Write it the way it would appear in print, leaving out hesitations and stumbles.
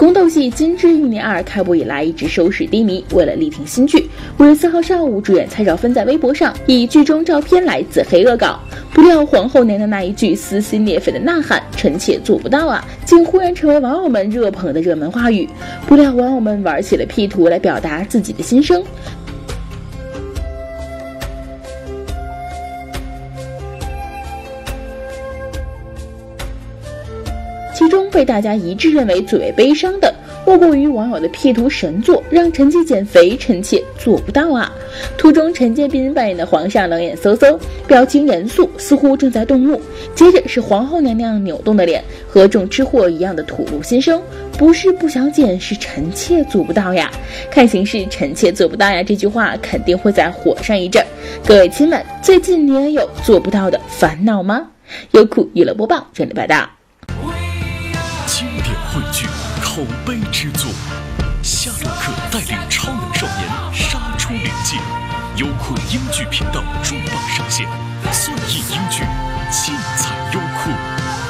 宫斗戏《金枝欲孽2》开播以来一直收视低迷，为了力挺新剧，5月4号上午，主演蔡少芬在微博上以剧中照片来自黑恶搞。不料皇后娘娘那一句撕心裂肺的呐喊“臣妾做不到啊”，竟忽然成为网友们热捧的热门话语。不料网友们玩起了 P 图来表达自己的心声。其中被大家一致认为最为悲伤的，莫过于网友的 P 图神作“让臣妾减肥，臣妾做不到啊”。图中陈建斌扮演的皇上冷眼嗖嗖，表情严肃，似乎正在动怒。接着是皇后娘娘扭动的脸，和众吃货一样的吐露心声：“不是不想减，是臣妾做不到呀。”看形势，臣妾做不到呀这句话肯定会再火上一阵。各位亲们，最近你也有做不到的烦恼吗？优酷娱乐播报整理报道。 经典汇聚，口碑之作，夏洛克带领超能少年杀出灵界，优酷英剧频道重磅上线，算印英剧尽在优酷。